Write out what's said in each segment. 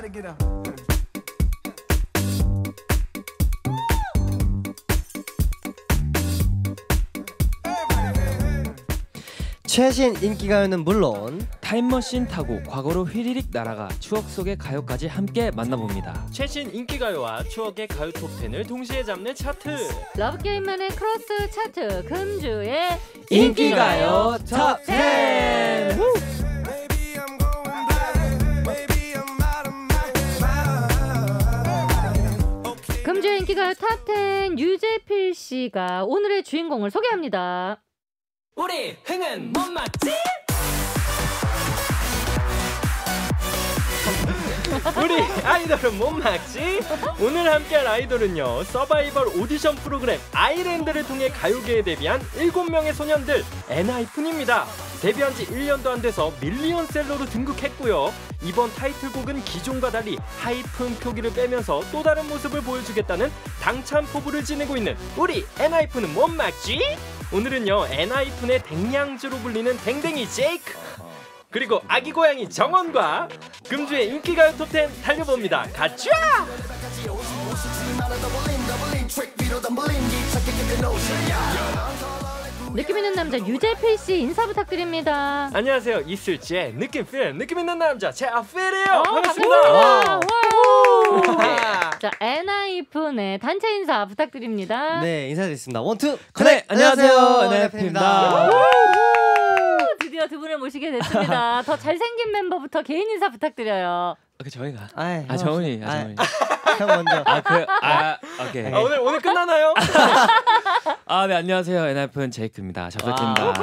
최신 인기가요는 물론 타임머신 타고 과거로 휘리릭 날아가 추억 속의 가요까지 함께 만나봅니다. 최신 인기가요와 추억의 가요 톱10을 동시에 잡는 차트. 러브게임만의 크로스 차트 금주의 인기가요 톱10. 금주의 인기가요 톱10 유재필 씨가 오늘의 주인공을 소개합니다. 우리 흥은 못 맞지? 우리 아이돌은 못 막지? 오늘 함께할 아이돌은요, 서바이벌 오디션 프로그램 아이랜드를 통해 가요계에 데뷔한 7명의 소년들 엔하이픈입니다. 데뷔한 지 1년도 안 돼서 밀리언셀러로 등극했고요. 이번 타이틀곡은 기존과 달리 하이픈 표기를 빼면서 또 다른 모습을 보여주겠다는 당찬 포부를 지니고 있는 우리 엔하이픈은 못 막지? 오늘은요, 엔하이픈의 댕냥주로 불리는 댕댕이 제이크, 그리고 아기 고양이 정원과 금주의 인기가요 톱10 달려봅니다. 가자! 느낌 있는 남자 유재필 씨 인사 부탁드립니다. 안녕하세요. 이슬지의 느낌 있는 남자 제아필이에요. 반갑습니다. 와우. 자, 엔하이픈의 단체 인사 부탁드립니다. 네, 인사드리겠습니다. 원투 네, 안녕하세요. 엔하이픈입니다. 드디어 두 분을 모시게 됐습니다. 더 잘생긴 멤버부터 개인 인사 부탁드려요. 오케이, 저희가. 정훈이. 정훈이. 형 먼저. 오케이. 오늘 끝나나요? 네, 안녕하세요. 엔하이픈 제이크입니다. 잘 부탁드립니다.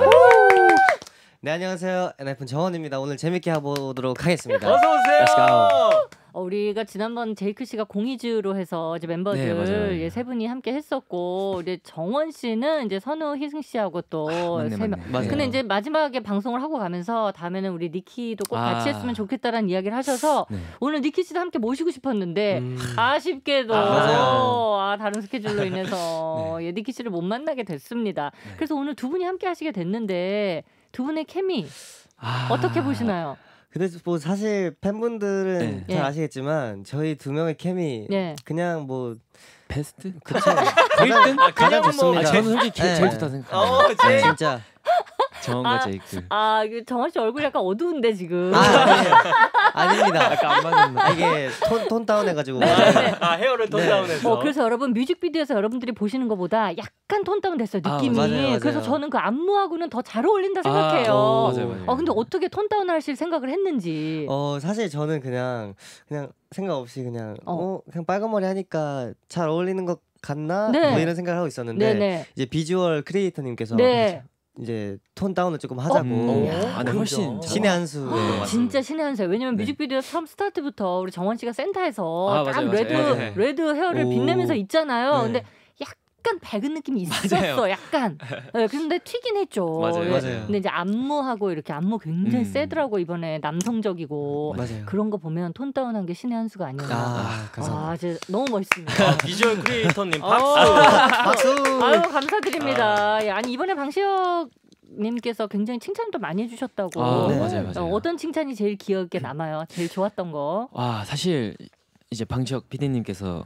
네, 안녕하세요. 엔하이픈 정원입니다. 오늘 재밌게 해보도록 하겠습니다. 어서 오세요. Let's go. 우리가 지난번 제이크 씨가 공이주로 해서 이제 멤버들 네, 맞아요. 세 분이 함께 했었고, 이제 정원 씨는 이제 선우 희승 씨하고 또 맞네. 세 명. 맞아요. 근데 이제 마지막에 방송을 하고 가면서 다음에는 우리 니키도 꼭 같이 했으면 좋겠다라는 이야기를 하셔서 네. 오늘 니키 씨도 함께 모시고 싶었는데 아쉽게도 맞아요. 다른 스케줄로 인해서 네. 니키 씨를 못 만나게 됐습니다. 네. 그래서 오늘 두 분이 함께 하시게 됐는데 두 분의 케미 어떻게 보시나요? 근데 뭐 사실 팬분들은 네. 잘 예. 아시겠지만 저희 두 명의 케미 네. 그냥 뭐 베스트? 그쵸. 일등? 가장 뭐- 좋습니다. 저는 솔직히 네. 제일 좋다 생각해요. 제일 진짜. 정원과 제이크. 이거 정원 씨 얼굴이 약간 어두운데 지금. 아니에요. 아닙니다. 약간 안 맞았나? 이게 톤 다운해가지고. 헤어를 톤 네. 다운해서. 그래서 여러분 뮤직비디오에서 여러분들이 보시는 것보다 약간 톤 다운 됐어요, 느낌이. 맞아요. 그래서 저는 그 안무하고는 더 잘 어울린다 생각해요. 맞아요. 근데 어떻게 톤 다운 하실 생각을 했는지. 사실 저는 그냥 생각 없이 그냥 그냥 빨간 머리 하니까 잘 어울리는 것 같나? 네. 뭐 이런 생각을 하고 있었는데 네네. 이제 비주얼 크리에이터님께서 네. 이제 톤 다운을 조금 하자고 네, 훨씬 신의 한 수. 네. 진짜 신의 한 수예요. 왜냐면 네. 뮤직비디오 처음 스타트부터 우리 정원 씨가 센터에서 딱 맞아요. 레드 헤어를 오. 빛내면서 있잖아요. 네. 근데 약간 밝은 느낌이 있었어. 맞아요. 약간. 네, 근데 튀긴 했죠. 맞아요. 맞아요. 근데 이제 안무하고 이렇게 안무 굉장히 세더라고 이번에 남성적이고 맞아요. 그런 거 보면 톤 다운한 게 신의 한 수가 아니었나. 감사합니다. 이제 너무 멋있습니다. 비주얼 크리에이터님 박수. 박수. 아유 감사드립니다. 아니 이번에 방시혁 님께서 굉장히 칭찬도 많이 해주셨다고. 네. 맞아요. 어떤 칭찬이 제일 기억에 남아요? 제일 좋았던 거? 사실 이제 방시혁 PD님께서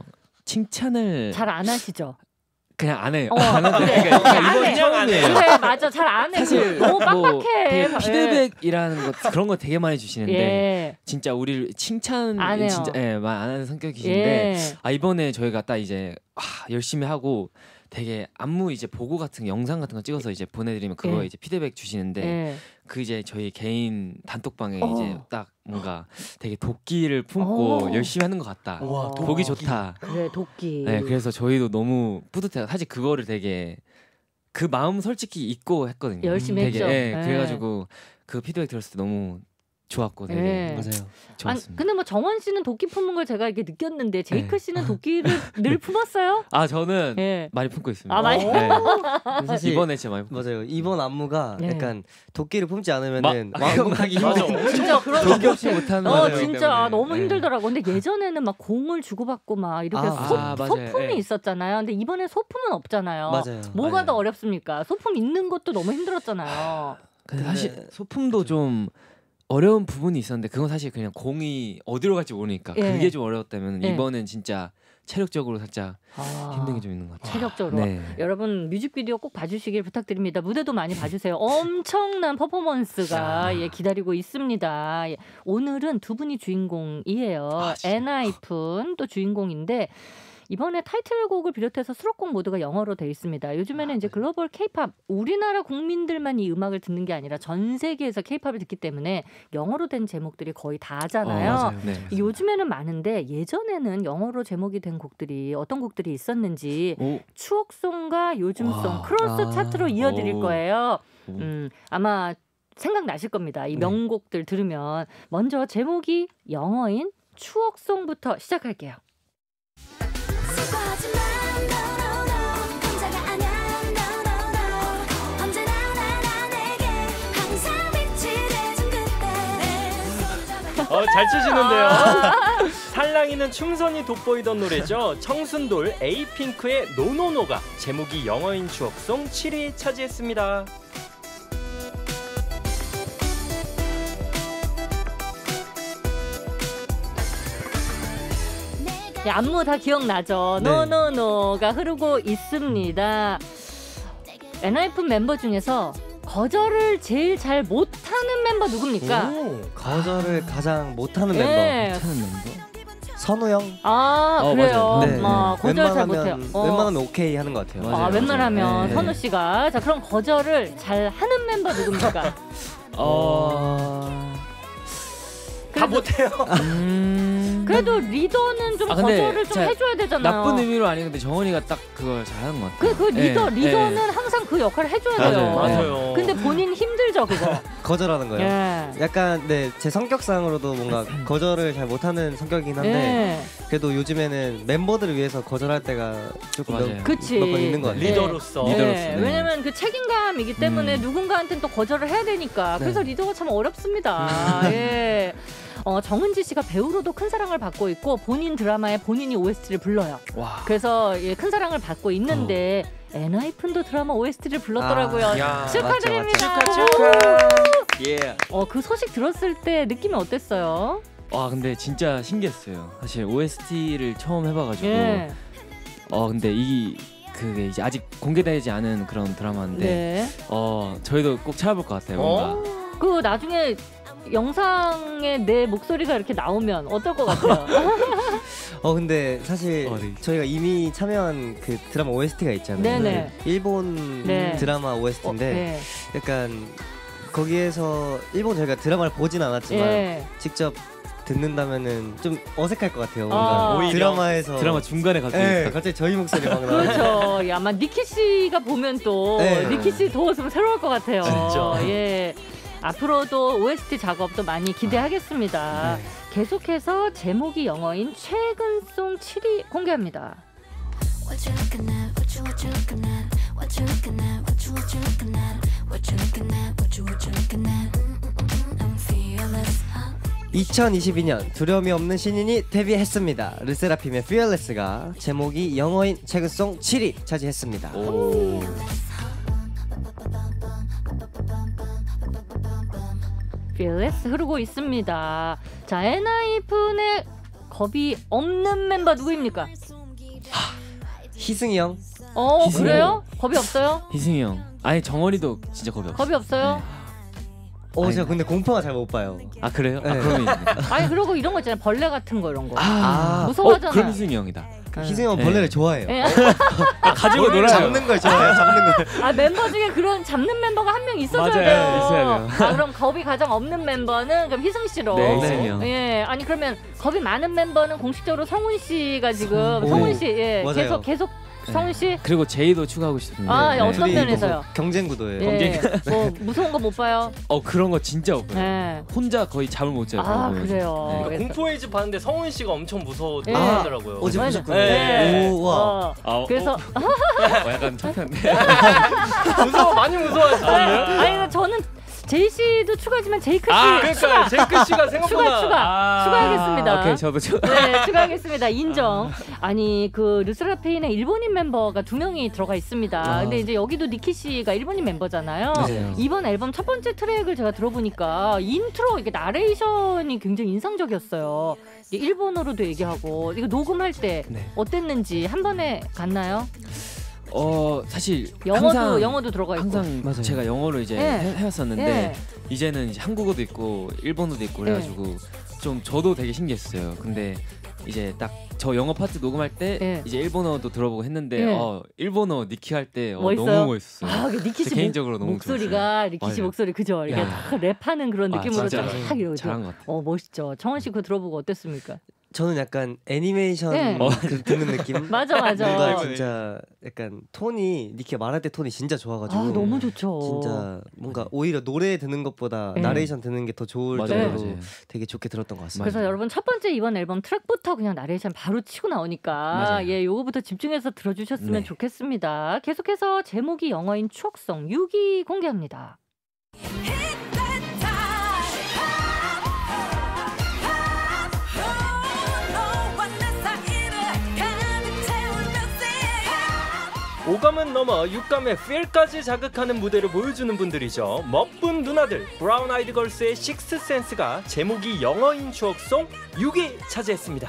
칭찬을 잘 안 하시죠? 그냥 안 해요. 안 하는데 그래. 그러니까 안 이번이 해. 처음이에요. 그래 맞아 잘 안 해. 사실 너무 뭐 빡빡해. 되게 피드백이라는 것 그런 거 되게 많이 주시는데 예. 진짜 우리를 칭찬 안 해요. 진짜 말 안 하는 성격이신데 예. 이번에 저희가 딱 이제 열심히 하고 되게 안무 이제 보고 같은 영상 같은 거 찍어서 이제 보내드리면 그거 예. 이제 피드백 주시는데 예. 그 이제 저희 개인 단톡방에 어. 이제 딱 뭔가 되게 도끼를 품고 열심히 하는 것 같다. 와, 보기 좋다. 그래 도끼. 네, 그래서 저희도 너무 뿌듯해요. 사실 그거를 되게 그 마음 솔직히 잊고 했거든요. 열심히 되게, 했죠. 네, 네. 그래가지고 그 피드백 들었을 때 너무 좋았고 되게 네. 맞아요. 좋았습니다. 근데 뭐 정원 씨는 도끼 품은 걸 제가 이렇게 느꼈는데 제이크 네. 씨는 도끼를 늘 품었어요? 저는 예. 많이 품고 있습니다. 많이. 네. 사실 이번에 진짜 많이 품고 맞아요. 이번 안무가 네. 약간 도끼를 품지 않으면은 그거 완곡하기 맞아. 힘들어요. 진짜 그런 도끼 없이 못하는 거예요. 진짜 너무 네. 힘들더라고. 근데 예전에는 막 공을 주고받고 막 이렇게 맞아요. 소품이 네. 있었잖아요. 근데 이번에 소품은 없잖아요. 맞아요. 뭐가 맞아요. 더 어렵습니까? 소품 있는 것도 너무 힘들었잖아요. 근데 사실 소품도 좀 어려운 부분이 있었는데 그건 사실 그냥 공이 어디로 갈지 모르니까 예. 그게 좀 어려웠다면 예. 이번엔 진짜 체력적으로 살짝 힘든 게 좀 있는 것 같아요. 체력적으로. 네. 여러분 뮤직비디오 꼭 봐주시길 부탁드립니다. 무대도 많이 봐주세요. 엄청난 퍼포먼스가 기다리고 있습니다. 오늘은 두 분이 주인공이에요. 엔하이픈 또 주인공인데 이번에 타이틀곡을 비롯해서 수록곡 모두가 영어로 돼 있습니다. 요즘에는 이제 글로벌 K-팝 우리나라 국민들만 이 음악을 듣는 게 아니라 전 세계에서 K-팝을 듣기 때문에 영어로 된 제목들이 거의 다잖아요. 맞아요. 네. 요즘에는 많은데 예전에는 영어로 제목이 된 곡들이 어떤 곡들이 있었는지 추억송과 요즘송 크로스 차트로 이어드릴 거예요. 아마 생각나실 겁니다. 이 명곡들 들으면 먼저 제목이 영어인 추억송부터 시작할게요. 잘 치시는데요. 살랑이는 충선이 돋보이던 노래죠. 청순돌 에이핑크의 노노노가 제목이 영어인 추억송 7위 차지했습니다. 안무 다 기억나죠? 네. 노노노가 흐르고 있습니다. 엔하이픈 멤버 중에서 거절을 제일 잘 못하는 멤버 누굽니까? 거절을 가장 못하는 네. 멤버. 못하는 멤버? 선우 형. 그래요. 네. 거절 잘 못해요. 웬만하면 오케이 하는 것 같아요. 맞아요. 웬만하면 네. 선우 씨가 자 그럼 거절을 잘 하는 멤버 누굽니까? 다 못해요. 그래도 리더는 좀 근데 거절을 좀 해줘야 되잖아요. 나쁜 의미로 아니는데 정원이가 딱 그걸 잘하는 것 같아요. 그 리더는 항상 그 역할을 해줘야 돼요. 맞아요. 근데 본인 힘들죠 그거. 거절하는 거예요. 예. 약간 제 성격상으로도 뭔가 거절을 잘 못하는 성격이긴 한데 그래도 요즘에는 멤버들을 위해서 거절할 때가 조금 몇 번 있는 것 같아요. 리더로서. 네. 왜냐면 그 책임감이기 때문에 누군가한테는 또 거절을 해야 되니까 그래서 리더가 참 어렵습니다. 예. 정은지 씨가 배우로도 큰 사랑을 받고 있고 본인 드라마에 본인이 OST를 불러요. 와. 그래서 큰 사랑을 받고 있는데 엔하이픈도 드라마 OST를 불렀더라고요. 축하드립니다. 축하. 예. 그 소식 들었을 때 느낌이 어땠어요? 와 근데 진짜 신기했어요. 사실 OST를 처음 해봐가지고. 예. 근데 그게 이제 아직 공개되지 않은 그런 드라마인데. 네. 저희도 꼭 찾아볼 것 같아요. 뭔가. 그 나중에 영상에 내 목소리가 이렇게 나오면 어떨 것 같아요? 근데 사실 저희가 이미 참여한 그 드라마 OST가 있잖아요. 네네. 일본 드라마 OST인데 약간 거기에서 일본 저희가 드라마를 보진 않았지만 직접 듣는다면은 좀 어색할 것 같아요. 뭔가 오히려. 드라마 중간에 갑자기 저희 목소리 막 나와요. 그렇죠. 아마 니키 씨가 보면 또 니키 씨 더 새로울 것 같아요. 진짜. 예. 앞으로도 OST 작업도 많이 기대하겠습니다. 계속해서 제목이 영어인 최근송 7위 공개합니다. What you looking at? What you looking at? What you looking at? What you looking at? What you looking at? What you looking at? I'm fearless. 2022년 두려움이 없는 신인이 데뷔했습니다. 르세라핌의 Fearless가 제목이 영어인 최근송 7위 차지했습니다. Fearless 흐르고 있습니다. 자, 엔하이픈의 겁이 없는 멤버 누구입니까? 희승이 형. 희승이 그래요? 겁이 없어요? 희승이 형. 아니 정원이도 진짜 겁이 없어요. 겁이 없어요? 제가 근데 공포가 잘 못 봐요. 그래요? 네. 그러면 있네. 아니 그리고 이런 거 있잖아요. 벌레 같은 거 이런 거. 무서워하잖아요. 그럼 무서워하잖아요. 희승이 형이다. 희승이 형은 벌레를 좋아해요. 가지고 놀아요. 잡는 걸 좋아해요. 잡는 걸. 멤버 중에 그런 잡는 멤버가 한 명 있어줘야 맞아요. 돼요. 있어야 돼요. 그럼 겁이 가장 없는 멤버는 그럼 희승 씨로. 네, 희승이 형. 예, 아니 그러면 겁이 많은 멤버는 공식적으로 성훈 씨가 지금 성훈 씨 맞아요. 계속 성훈 씨. 그리고 제이도 추가하고 싶은데. 어떤 면에서요? 경쟁 구도예요. 뭐 무서운 거 못 봐요? 그런 거 진짜 없어요. 네. 혼자 거의 잠을 못 자요. 그래요. 공포에이즈 봤는데 성훈 씨가 엄청 무서워하더라고요. 어제 보셨군요. 네. 와. 그래서 약간 창피한데. 많이 무서워하시던데요? 아니 저는 제이 씨도 추가지만 제이크 씨 그러니까 제이크 씨가 생각보다 추가하겠습니다. 오케이, 저도 네, 추가하겠습니다. 인정. 아니 그 르세라핌에 일본인 멤버가 2명이 들어가 있습니다. 근데 이제 여기도 니키 씨가 일본인 멤버잖아요. 맞아요. 이번 앨범 첫 번째 트랙을 제가 들어보니까 인트로 이게 나레이션이 굉장히 인상적이었어요. 이게 일본어로도 얘기하고 이거 녹음할 때 어땠는지 한 번에 갔나요? 사실 영어도 들어가 있고 항상 맞아요. 제가 영어로 이제 해왔었는데 이제는 이제 한국어도 있고 일본어도 있고 그래가지고 좀 저도 되게 신기했어요. 근데 이제 딱 저 영어 파트 녹음할 때 이제 일본어도 들어보고 했는데 일본어 니키 할 때 너무 멋있었어요. 니키 씨 개인적으로 너무 목소리가 니키 씨 목소리 그죠? 이게 딱 랩하는 그런 느낌으로 쫙 잘한 것 같아요. 멋있죠. 정원 씨 그거 들어보고 어땠습니까? 저는 약간 애니메이션 듣는 느낌. 맞아. 뭔가 진짜 약간 톤이 니키가 말할 때 톤이 진짜 좋아가지고 너무 좋죠. 진짜 뭔가 오히려 노래 듣는 것보다 나레이션 듣는 게 더 좋을 정도로 되게 좋게 들었던 것 같습니다. 그래서 여러분 첫 번째 이번 앨범 트랙부터 그냥 나레이션 바로 치고 나오니까 요거부터 집중해서 들어주셨으면 좋겠습니다. 계속해서 제목이 영어인 추억송 6위 공개합니다. 오감은 넘어 육감의 필까지 자극하는 무대를 보여주는 분들이죠. 멋분 누나들 브라운 아이드 걸스의 식스센스가 제목이 영어인 추억송 6위 차지했습니다.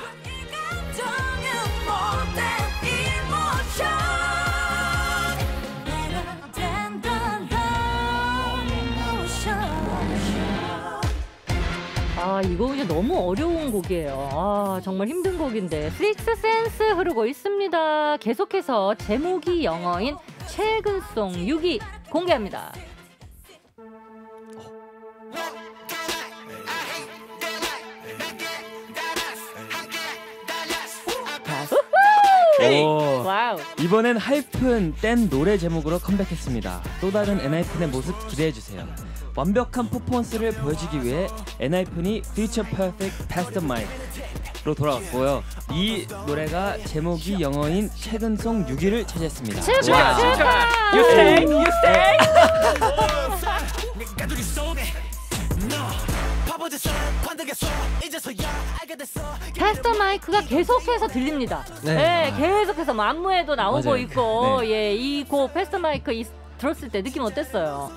이거 이제 너무 어려운 곡이에요. 정말 힘든 곡인데 식스센스 흐르고 있습니다. 계속해서 제목이 영어인 최근송 6위 공개합니다. 와우. 이번엔 하이픈 댄 노래 제목으로 컴백했습니다. 또 다른 엔하이픈의 모습 기대해주세요. 완벽한 퍼포먼스를 보여주기 위해 엔하이픈이 Future Perfect Past Mike로 돌아왔고요. 이 노래가 제목이 영어인 최근송 6위를 차지했습니다. 축하! You stay! 패스터 마이크가 계속해서 들립니다. 계속해서 안무에도 나오고 있고 이 곡 패스터 마이크 들었을 때 느낌 어땠어요?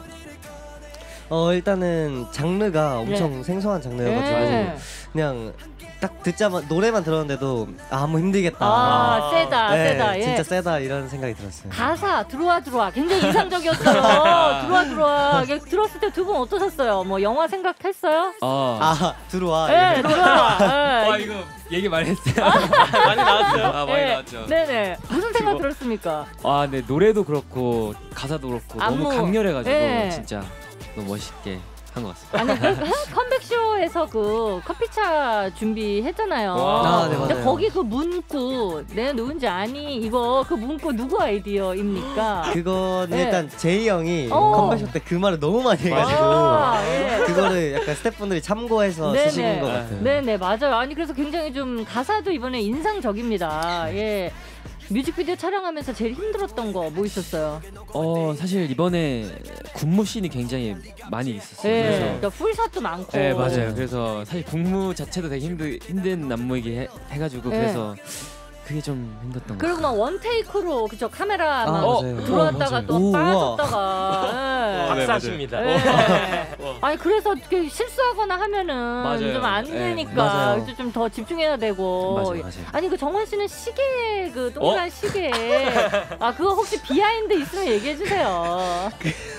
일단은 장르가 엄청 생소한 장르여가지고 그냥 딱 듣자마자 노래만 들었는데도 너무 힘들겠다. 세다. 진짜 세다 이런 생각이 들었어요. 가사 들어와 굉장히 인상적이었어요. 들어와 들었을 때 두 분 어떠셨어요? 뭐 영화 생각했어요? 들어와. 들어와. 이거 얘기 많이 했어요. 많이 나왔어요? 많이 나왔죠. 네네. 무슨 생각 들었습니까? 네, 노래도 그렇고 가사도 그렇고 너무 강렬해가지고 진짜 너무 멋있게 한 것 같습니다. 아니 컴백쇼에서 그 커피차 준비했잖아요. 네, 근데 맞아요. 거기 그 문구 내가 누군지 아니 이거 그 문구 누구 아이디어입니까? 그거는 일단 제이 형이 컴백쇼 때 그 말을 너무 많이 해가지고 그거를 약간 스태프분들이 참고해서 쓰신 것 같아요. 네네 맞아요. 아니 그래서 굉장히 좀 가사도 이번에 인상적입니다. 뮤직비디오 촬영하면서 제일 힘들었던 거 뭐 있었어요? 사실 이번에 군무 씬이 굉장히 많이 있었어요. 그래서 풀샷도 많고. 네, 맞아요. 그래서 사실 군무 자체도 되게 힘든 안무이기 해가지고 그래서 그게 좀 힘들었던 것 같아요. 그리고 막 원테이크로 그쵸 카메라 막 들어왔다가 또 빠졌다가 박사십니다. 아니 그래서 실수하거나 하면은 좀 안 되니까 좀 더 집중해야 되고. 맞아요. 아니 그 정원 씨는 시계 그 동그란 시계 그거 혹시 비하인드 있으면 얘기해 주세요.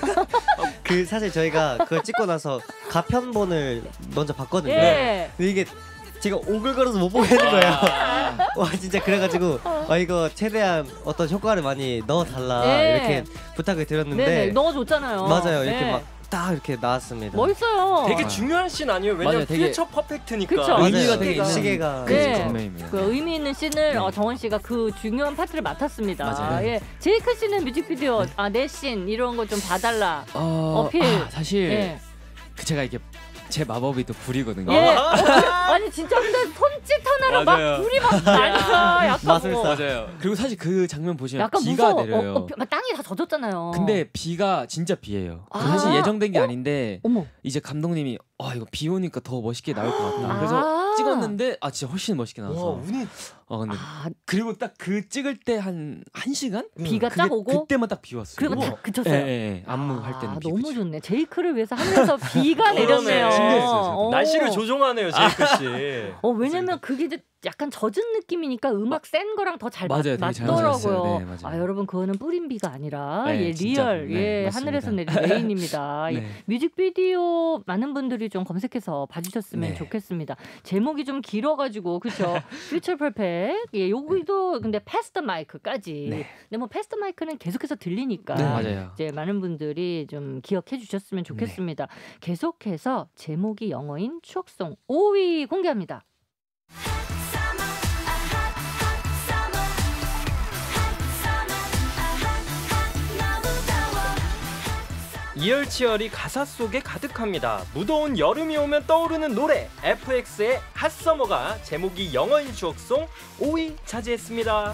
그 사실 저희가 그걸 찍고 나서 가편본을 먼저 봤거든요. 근데 이게 제가 오글거려서 못 보겠는 거예요. 와 진짜 그래가지고 이거 최대한 어떤 효과를 많이 넣어달라 이렇게 부탁을 드렸는데 넣어줬잖아요. 맞아요. 이렇게 막 딱 이렇게 나왔습니다. 멋있어요. 되게 중요한 씬 아니에요? 왜냐면 퓨처 퍼펙트니까. 그쵸. 의미가 되게 있는 시계가 그 의미 있는 씬을 정원 씨가 그 중요한 파트를 맡았습니다. 맞아요. 제이크 씨는 뮤직비디오 내 씬 이런 거 좀 봐달라 어필. 사실 제가 이게 제 마법이 또 불이거든요. 아니 아니 진짜 근데 손짓 하나로 막 맞아요. 불이 막 나니까 약간 마술사. 맞아요. 그리고 사실 그 장면 보시면 약간 비가 무서워. 내려요. 땅이 다 젖었잖아요. 근데 비가 진짜 비예요. 아. 사실 예정된 게 아닌데 어머. 이제 감독님이 이거 비 오니까 더 멋있게 나올 것 같다. 그래서 찍었는데 진짜 훨씬 멋있게 나와서. 운이 근데 그리고 딱 그 찍을 때 한 1시간? 비가 딱 오고 그때만 딱 비 왔어요. 그러면 딱 그쳤어요. 예. 안무할 때는 비 너무 그치고. 좋네. 제이크를 위해서 하늘에서 비가 내렸네요. 신기했어요, 날씨를 조종하네요, 제이크 씨. 왜냐면 그게 이제 약간 젖은 느낌이니까 음악 센 거랑 더 잘 맞아요, 되게 잘 맞았어요. 맞더라고요. 네, 맞아요. 여러분 그거는 뿌린 비가 아니라 네, 진짜. 리얼 네, 맞습니다. 하늘에서 내린 레인입니다. 네. 뮤직비디오 많은 분들이 좀 검색해서 봐주셨으면 네. 좋겠습니다. 제목이 좀 길어가지고 그렇죠. Future Perfect 여기도 근데 Pass the Mic까지. 네. 근데 뭐 Pass the Mic는 계속해서 들리니까 네, 맞아요. 이제 많은 분들이 좀 기억해 주셨으면 좋겠습니다. 계속해서 제목이 영어인 추억송 5위 공개합니다. 이열치열이 가사 속에 가득합니다. 무더운 여름이 오면 떠오르는 노래 FX의 핫서머가 제목이 영어인 추억송 5위 차지했습니다.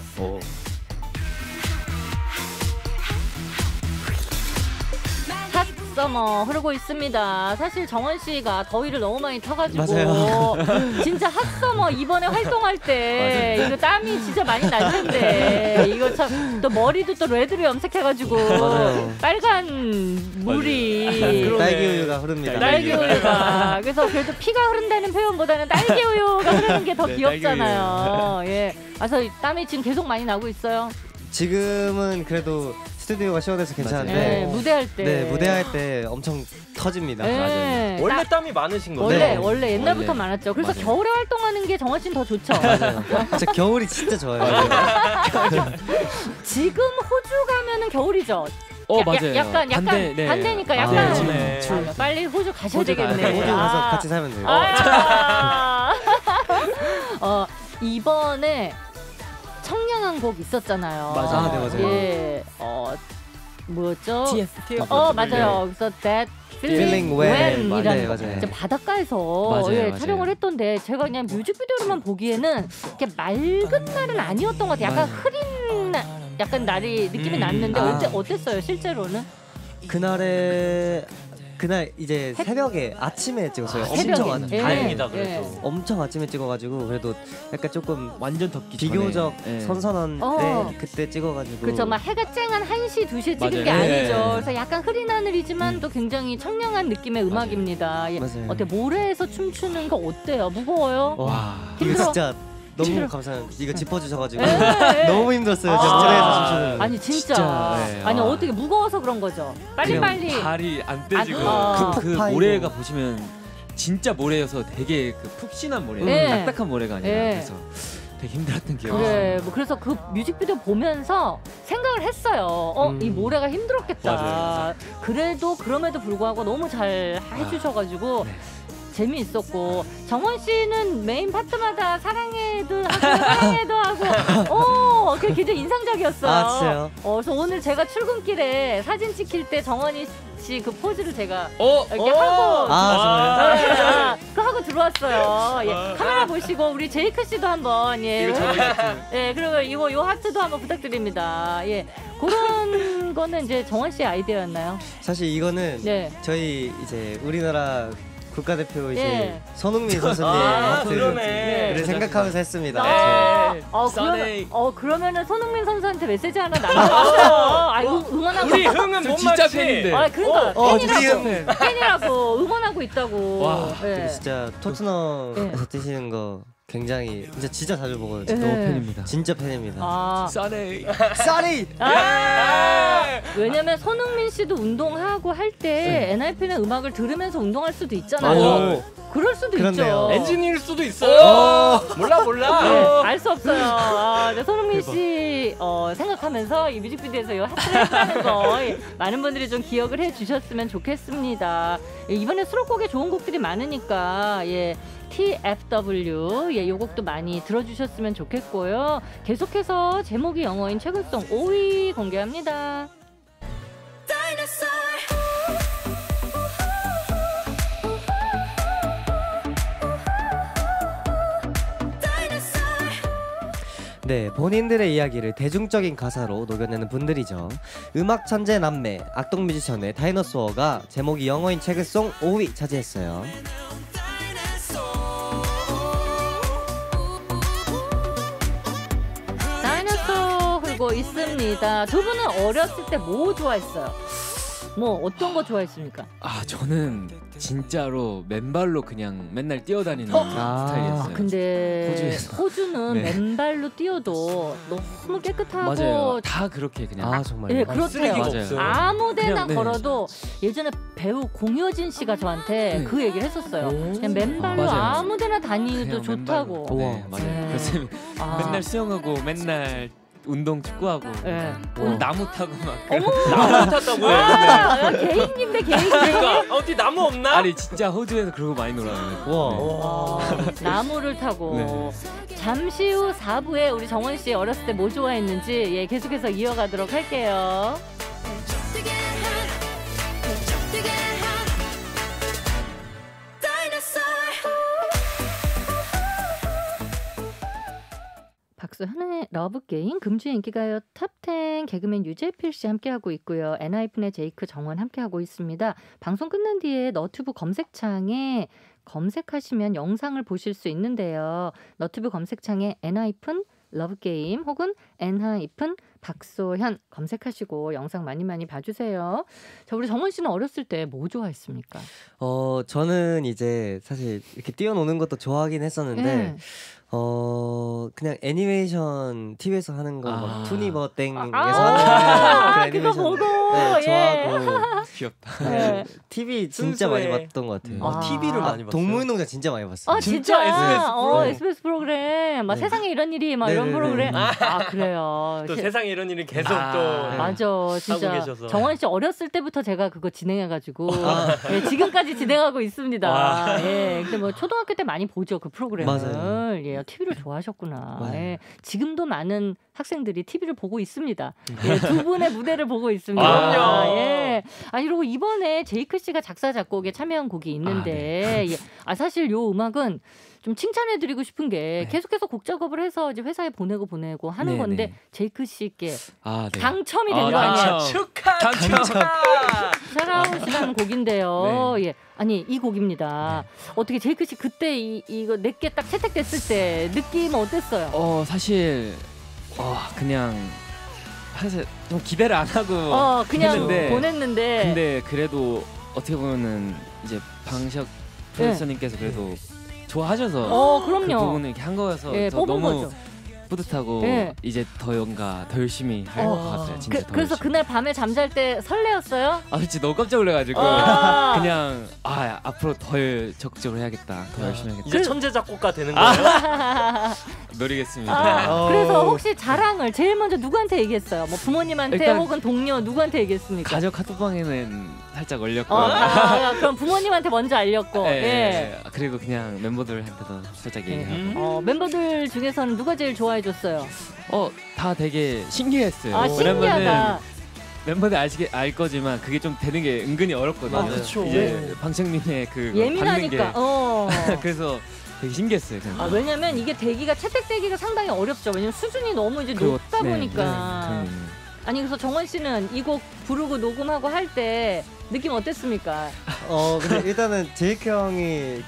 핫서머 흐르고 있습니다. 사실 정원 씨가 더위를 너무 많이 타가지고 맞아요. 진짜 핫서머 이번에 활동할 때 이거 땀이 진짜 많이 날 텐데 이거 참 또 머리도 또 레드로 염색해가지고 맞아요. 빨간 물이 그러네. 딸기 우유가 흐릅니다. 딸기 우유가 그래서 그래도 피가 흐른다는 표현보다는 딸기 우유가 흐르는 게 더 네, 귀엽잖아요. 예, 그래서 땀이 지금 계속 많이 나고 있어요. 지금은 그래도 스튜디오가 시원해서 괜찮은데 네, 무대할 때. 네, 무대할 때 엄청 터집니다. 네, 원래 땀이 많으신 거죠? 원래 옛날부터 원래. 많았죠. 그래서 맞아요. 겨울에 활동하는 게 정원 씨는 더 좋죠. 맞아요. 진짜 겨울이 진짜 좋아요. 지금 호주 가면은 겨울이죠. 맞아요. 약간 반대, 네. 반대니까 약간 네. 빨리 호주 가셔야 호주 가야 되겠네. 돼요. 호주 가서 같이 살면 돼요. 이번에 청량한 곡 있었잖아요. 맞아요. 아, 네, 맞아요. 예, 뭐였죠? TF. 맞아요. 그래서 That Feeling Feeling When. When이라는 네, 맞아요. 이제 바닷가에서 맞아요. 촬영을 했던데 제가 그냥 뮤직비디오로만 보기에는 이렇게 맑은 날은 아니었던 것 같아요. 약간 흐린 약간 날이 느낌이 났는데 어땠어요 실제로는? 그날 이제 새벽에 아침에 찍었어요. 새벽에. 엄청 예. 다행이다 그래도. 엄청 아침에 찍어가지고 그래도 약간 조금 완전 덥기 비교적 전에. 예. 선선한 그때 찍어가지고 그렇죠. 막 해가 쨍한 1시, 2시에 찍은 게 맞아요. 아니죠. 예. 그래서 약간 흐린 하늘이지만 또 굉장히 청량한 느낌의 음악입니다. 예. 맞아요. 어때 모래에서 춤추는 거 어때요? 무거워요? 와 이거 힘들어? 진짜 너무 힘들어? 감사해요. 이거 짚어주셔가지고 예. 너무 힘들었어요. 아. 진짜 무대에서 춤추는. 아니 진짜, 진짜, 네. 아니 아. 어떻게 무거워서 그런 거죠? 빨리 발이 안 떼지고 안- 그 팍팍 모래가 보시면 진짜 모래여서 되게 그 푹신한 모래예요. 네. 딱딱한 모래가 아니라 네. 그래서 되게 힘들었던 기억이 그래, 있어요. 뭐 그래서 그 뮤직비디오 보면서 생각을 했어요. 이 모래가 힘들었겠다. 맞아요. 그래도 그럼에도 불구하고 너무 잘 해주셔가지고 네. 재미있었고 정원 씨는 메인 파트마다 사랑해도 하고, 그게 굉장히 인상적이었어요. 아, 진짜요? 그래서 오늘 제가 출근길에 사진 찍힐 때 정원이 씨 그 포즈를 제가 이렇게 오! 하고 아 그거 하고 들어왔어요. 예, 카메라 보시고 우리 제이크 씨도 한번 이거 저기 같은. 그리고 요 하트도 한번 부탁드립니다. 예, 그런 거는 이제 정원 씨의 아이디어였나요? 사실 이거는 네. 저희 이제 우리나라 국가대표 이제 예. 손흥민 선수님 그러네. 하트를 생각하면서 했습니다. 그러면은 손흥민 선수한테 메시지 하나 남겨주세요. 응원하고. 우리 흥은 못 진짜 맞지. 팬인데. 그러니까 우리 팬이라고 응원하고 있다고. 와, 예. 진짜 토트넘에서 예. 뛰시는 거 굉장히 진짜 자주 보거든요. 예. 너무 팬입니다. 진짜 팬입니다. 싸네. 쏘리. 왜냐면 손흥민 씨도 운동하고 할 때 NIP는 음악을 들으면서 운동할 수도 있잖아요. 오. 그럴 수도 그렇네요. 있죠. 엔지니어일 수도 있어요. 몰라. 알 수 없어요. 근데 손흥민 씨 생각하면서 이 뮤직비디오에서 이 하트를 했다는 거 많은 분들이 좀 기억을 해주셨으면 좋겠습니다. 이번에 수록곡에 좋은 곡들이 많으니까 TFW 이 곡도 많이 들어주셨으면 좋겠고요. 계속해서 제목이 영어인 최근송 5위 공개합니다. 네, 본인들의 이야기를 대중적인 가사로 녹여내는 분들이죠. 음악 천재 남매 악동 뮤지션의 다이너소어가 제목이 영어인 최근송 5위 차지했어요. 다이너소어 흐르고 있습니다. 두 분은 어렸을 때 뭐 좋아했어요? 뭐 어떤 거 좋아했습니까? 아 저는 진짜로 맨발로 그냥 맨날 뛰어다니는 스타일이었어요. 근데 호주는 네. 맨발로 뛰어도 너무 깨끗하고 맞아요. 다 그렇게 그냥. 아 정말요? 네, 그렇대요. 쓰레기가 맞아요. 없어요. 아무 데나 그냥, 네. 걸어도 예전에 배우 공효진 씨가 저한테 네. 그 얘기를 했었어요. 그냥 맨발로 맞아요. 아무 데나 다니도 그냥 좋다고. 맨발로. 네, 우와. 맞아요. 네. 그래서 아. 맨날 수영하고 맨날 운동 축구하고 네. 나무 타고 막. 어머, 나무 탔다고요? 아, 개인인데 개인. 그러니까 어디 나무 없나? 아니 진짜 호주에서 그러고 많이 놀아요. 와. 나무를 타고. 네. 잠시 후 4부에 우리 정원 씨 어렸을 때 뭐 좋아했는지 예, 계속해서 이어가도록 할게요. 박수현의 러브게임 금주의 인기가요 탑10 개그맨 유재필 씨 함께하고 있고요. 엔하이픈의 제이크 정원 함께하고 있습니다. 방송 끝난 뒤에 너튜브 검색창에 검색하시면 영상을 보실 수 있는데요. 너튜브 검색창에 엔하이픈 러브게임 혹은 엔하이픈 박소현 검색하시고 영상 많이 많이 봐주세요. 자, 우리 정원 씨는 어렸을 때 뭐 좋아했습니까? 저는 이제 사실 이렇게 뛰어노는 것도 좋아하긴 했었는데 네. 그냥 애니메이션 TV에서 하는 거 막 투니버 땡에서 그거 하는 그 애니메이션 보고 네, 예. 좋아하고 귀엽다. 네. TV 진짜 순수해. 많이 봤던 것 같아요. 아, TV를 많이 봤어요. 동물농장 진짜 많이 봤어요. 아 진짜 SBS 프로그램. SBS 프로그램 막 네. 세상에 이런 일이 막 이런 네네네. 프로그램 그래요. 또 세상에 이런 일이 계속 아, 또 맞아 진짜 계셔서. 정원 씨 어렸을 때부터 제가 그거 진행해가지고 예, 지금까지 진행하고 있습니다. 와. 예, 근데 뭐 초등학교 때 많이 보죠 그 프로그램을. 맞아요. 예, TV를 좋아하셨구나. 맞아요. 예, 지금도 많은 학생들이 TV를 보고 있습니다. 예, 두 분의 무대를 보고 있습니다. 그럼요. 예. 그리고 이번에 제이크 씨가 작사 작곡에 참여한 곡이 있는데 사실 요 음악은 좀 칭찬해드리고 싶은 게 계속해서 곡 작업을 해서 이제 회사에 보내고 하는 네네. 건데 제이크 씨께 아 네. 당첨이 된 거 당첨. 아니에요? 축하. 사랑이라는 곡인데요. 예. 아니 이 곡입니다. 네. 어떻게 제이크 씨 그때 이거 내게 딱 채택됐을 때 느낌 어땠어요? 사실 그냥 사실 좀 기대를 안 하고 그냥 했는데 보냈는데. 근데 그래도 어떻게 보면은 이제 방석 프로듀서님께서 그래도 좋아하셔서 그 그럼요. 부분을 이렇게 한 거여서 예, 저 뽑은 너무 거죠. 뿌듯하고 예. 이제 더 열심히 할 것 같아요. 진짜 더 그래서 열심히. 그날 밤에 잠잘 때 설레었어요? 진짜 너무 깜짝 놀래가지고 아. 그냥 앞으로 더 적극적으로 해야겠다, 더 열심히 해야겠다. 이제 천재 작곡가 되는 거예요? 노리겠습니다. 그래서 혹시 자랑을 제일 먼저 누구한테 얘기했어요? 뭐 부모님한테 일단 혹은 동료 누구한테 얘기했습니까? 가족 카톡방에는 살짝 올렸고 그럼 부모님한테 먼저 알렸고. 그리고 그냥 멤버들한테도 살짝 얘기하고 멤버들 중에서는 누가 제일 좋아해줬어요? 다 되게 신기했어요. 신기하다. 멤버들 알 거지만 그게 좀 되는 게 은근히 어렵거든요. 그쵸. 이제 방청님의 그 예민하니까. 받는 게 그래서 되게 신기했어요. 그냥. 왜냐면 이게 채택되기가 상당히 어렵죠. 왜냐면 수준이 너무 이제 그리고- 높다 보니까. 네. 아니 그래서 정원 씨는 이 곡 부르고 녹음하고 할 때 느낌 어땠습니까? 근데 일단은 제이크 형이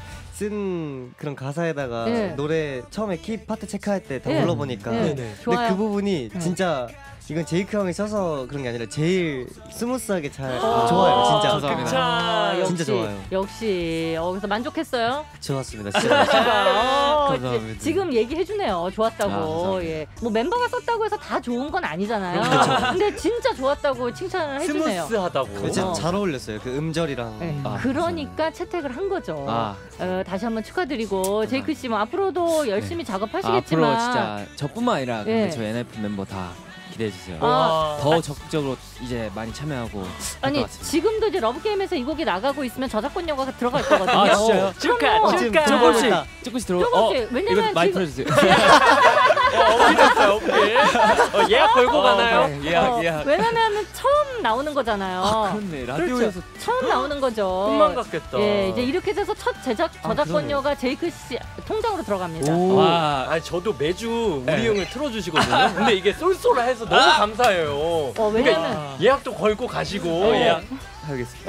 쓴 그런 가사에다가 네. 노래 처음에 키 파트 체크할 때 다 네. 불러보니까 네. 네네. 근데 좋아요. 그 부분이 네. 진짜 이건 제이크 형이 써서 그런 게 아니라 제일 스무스하게 잘 좋아요 진짜 감사합니다. 진짜 좋아요. 역시 그래서 만족했어요. 좋았습니다 진짜. 감사합니다. 지금 얘기해주네요. 좋았다고. 감사합니다. 예. 뭐 멤버가 썼다고 해서 다 좋은 건 아니잖아요. 근데 진짜 좋았다고 칭찬을 해주네요. 스무스하다고. 진짜 잘 어울렸어요 그 음절이랑. 네. 아, 그러니까 채택을 한 거죠. 다시 한번 축하드리고 제이크 씨 뭐 앞으로도 열심히 작업하시겠지만 앞으로 진짜 저뿐만 아니라 예. 저희 NF 멤버 다 기대해 주세요. 와. 더 적극적으로 이제 많이 참여하고 할 아니 것 같습니다. 지금도 이제 러브게임에서 이 곡이 나가고 있으면 저작권료가 들어갈 거거든요. 진짜요? 축하. 지금 축하. 조금씩 조금씩 들어. 조금씩. 왜냐면 이거 많이 지금- 틀어주세요. 어필했어요, 어필. 예약 걸고 가나요? 네, 예약. 왜냐면 처음 나오는 거잖아요. 아, 그렇네. 라디오에서 그렇죠. 처음 나오는 거죠. 꿈만 같겠다. 예, 이제 이렇게 돼서 첫 저작권료가 제이크 씨 통장으로 들어갑니다. 와, 아니 저도 매주 우리 형을 틀어주시거든요. 근데 이게 쏠쏠해서 너무 감사해요. 왜냐면 예약도 걸고 가시고 하겠습니다.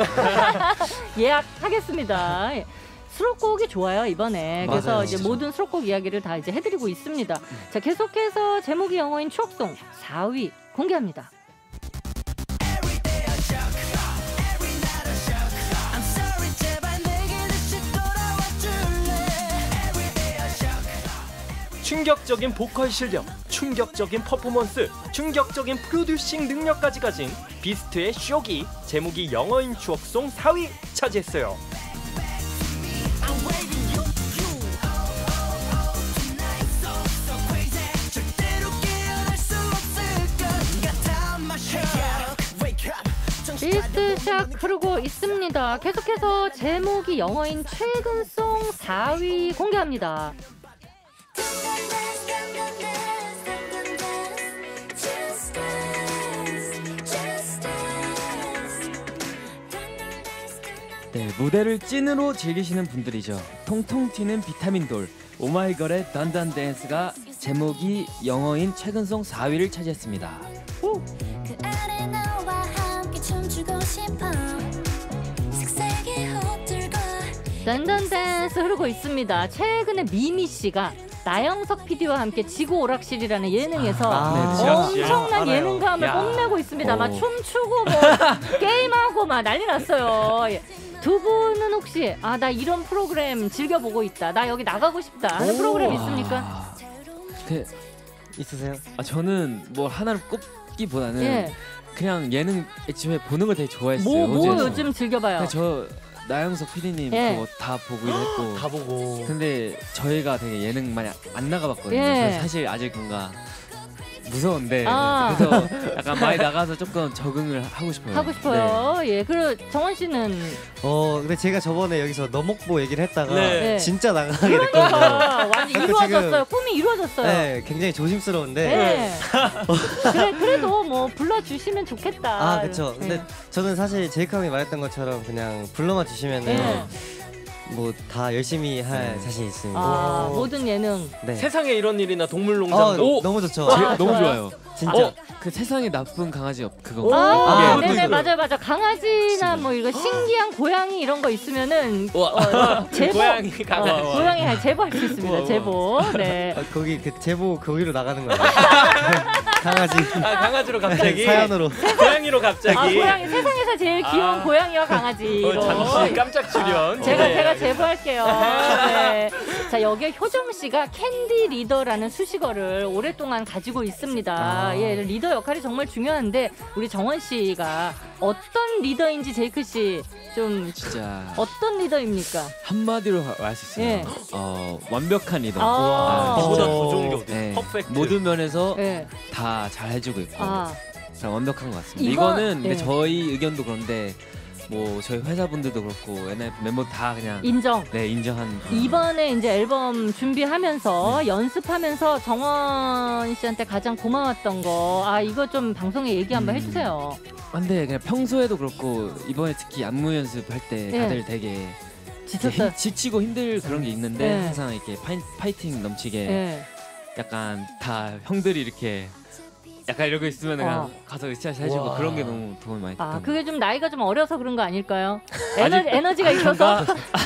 예약하겠습니다. 예. 수록곡이 좋아요 이번에. 그래서 맞아요, 이제 진짜. 모든 수록곡 이야기를 다 이제 해드리고 있습니다. 자, 계속해서 제목이 영어인 추억송 4위 공개합니다. 충격적인 보컬 실력, 충격적인 퍼포먼스, 충격적인 프로듀싱 능력까지 가진 비스트의 쇼기, 제목이 영어인 추억송 4위 차지했어요. 비스트샥 흐르고 있습니다. 계속해서 제목이 영어인 최근송 4위 공개합니다. 네, 무대를 찐으로 즐기시는 분들이죠. 통통 튀는 비타민돌 오마이걸의 던던 댄스가 제목이 영어인 최근송 4위를 차지했습니다. 그 아래 너와 함께 춤추고 싶어 색색의 헛들과 던던 댄스 흐르고 있습니다. 최근에 미미 씨가 나영석 PD와 함께 지구 오락실이라는 예능에서 네, 엄청난 알아요. 예능감을 야. 뽐내고 있습니다. 막 오. 춤추고 뭐 게임하고 막 난리 났어요. 예. 두 분은 혹시 나 이런 프로그램 즐겨보고 있다, 나 여기 나가고 싶다 하는 프로그램 있습니까? 있으세요? 저는 뭐 하나를 꼽기보다는 예. 그냥 예능 애초에 보는 걸 되게 좋아했어요. 뭐 어제는. 요즘 즐겨봐요? 근데 저 나영석 PD님 예. 그거 다 보기도 했고 다 보고. 근데 저희가 되게 예능 많이 안 나가봤거든요. 예. 그래서 사실 아직 뭔가 무서운데 아. 그래서 약간 많이 나가서 조금 적응을 하고 싶어요. 하고 싶어요. 예. 그리고 정원 씨는 근데 제가 저번에 여기서 너목보 얘기를 했다가 네. 진짜 나가게 됐거든요. 완전 그러니까 이루어졌어요. 지금- 꿈이 이루어졌어요. 네, 굉장히 조심스러운데. 네. 그래도 뭐 불러주시면 좋겠다. 그렇죠. 근데 네. 저는 사실 제이크 형이 말했던 것처럼 그냥 불러만 주시면은 네. 뭐 다 열심히 할 자신 있습니다. 모든 예능. 네. 세상에 이런 일이나 동물농장도. 너무 좋죠. 너무 좋아요. 좋아요. 진짜. 그 세상에 나쁜 강아지 그거. 네네, 맞아요. 강아지나 뭐 이거 신기한 고양이 이런 거 있으면 제보. 고양이 강아지. 고양이 제보할 수 있습니다. 우와. 제보. 네. 거기 그 제보 거기로 나가는 거예요. 강아지 강아지로 갑자기. 사연으로. 고양이로 갑자기. 고양이 세상에서 제일 귀여운 고양이와 강아지로. 잠시 깜짝 출연. 제가 제보할게요. 네. 자, 여기에 효정 씨가 캔디 리더라는 수식어를 오랫동안 가지고 있습니다. 예, 리더 역할이 정말 중요한데 우리 정원 씨가 어떤 리더인지 제이크 씨 좀 진짜 어떤 리더입니까? 한마디로 말 수 있어요. 예. 완벽한 리더. 보다 진짜. 더 좋은 게 어디? 네. 퍼펙트. 모든 면에서 네. 다 잘해주고 있고 참 완벽한 것 같습니다. 이거- 이거는 근데 네. 저희 의견도 그런데 뭐 저희 회사분들도 그렇고 NF 멤버 다 그냥 인정. 네 인정한. 이번에 이제 앨범 준비하면서 연습하면서 정원 씨한테 가장 고마웠던 거 이거 좀 방송에 얘기 한번 해주세요. 근데 그냥 평소에도 그렇고 이번에 특히 안무 연습할 때 네. 다들 되게 지쳤어요. 지치고 힘들 그런 게 있는데 네. 항상 이렇게 파이팅 넘치게 네. 약간 다 형들이 이렇게 약간 이러고 있으면 그냥 가서 으쌰으쌰 해주고 와. 그런 게 너무 도움이 많이 됐던 것 그게 좀 나이가 좀 어려서 그런 거 아닐까요? 에너지가 있어서.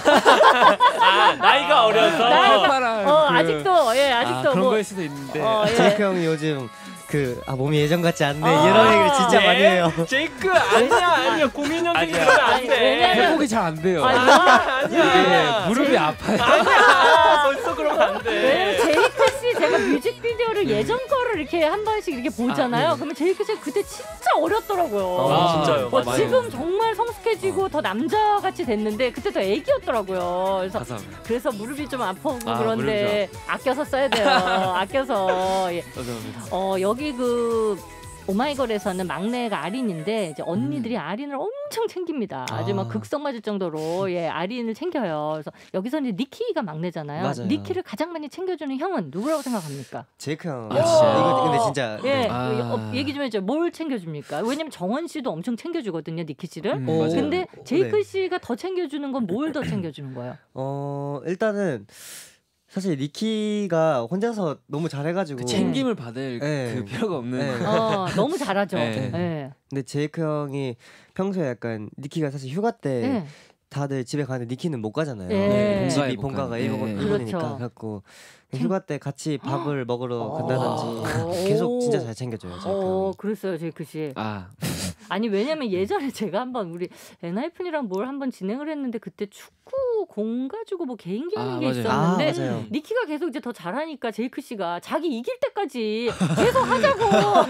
나이가 어려서. 아직도 그런 뭐 거일 수도 있는데 제이크 형이 요즘 몸이 예전 같지 않네 이런 얘기를 진짜 많이 해요. 제이크 아니야 고민형들이 아니야. 그러면 안 돼. 회복이 잘 안 돼요. 아니야. 이게 무릎이 아파요. 벌써 그러면 안 돼. 제이크 씨 제가 뮤직비디오를 예전 거를 이렇게 한 번씩 이렇게 보잖아요. 네. 그러면 제이크 씨가 그때 진짜 어렸더라고요. 진짜요. 맞아요. 지금 정말 성숙해지고 더 남자같이 됐는데 그때 더 애기였더라고요. 그래서 무릎이 좀 아프고 그런데 아껴서 써야 돼요. 아껴서. 예. 감사합니다. 여기 그 오마이걸에서는 막내가 아린인데 이제 언니들이 아린을 엄청 챙깁니다. 아주 막 극성 맞을 정도로 아린을 챙겨요. 그래서 여기서는 니키가 막내잖아요. 맞아요. 니키를 가장 많이 챙겨주는 형은 누구라고 생각합니까? 제이크 형. 진짜요? 이거 근데 진짜 얘기 좀 해줘. 뭘 챙겨줍니까? 왜냐면 정원 씨도 엄청 챙겨주거든요, 니키 씨를. 맞아요. 근데 제이크 씨가 더 챙겨주는 건 뭘 더 챙겨주는 거예요? 일단은 사실 니키가 혼자서 너무 잘해가지고 챙김을 받을 그 필요가 없는. 너무 잘하죠. 네. 근데 제이크 형이 평소에 약간 니키가 사실 휴가 때 다들 집에 가는데 니키는 못 가잖아요. 집이 본가가 일본이니까. 그렇죠. 그래갖고 휴가 때 같이 밥을 먹으러 간다든지 계속 진짜 잘 챙겨줘요. 제이크 형이. 그랬어요, 제이크 씨. 아니 왜냐면 예전에 제가 한번 우리 엔하이픈이랑 뭘 한번 진행을 했는데 그때 축구 공 가지고 뭐 개인기 하는 게 있었는데 맞아요. 니키가 계속 이제 더 잘하니까 제이크 씨가 자기 이길 때까지 계속 하자고.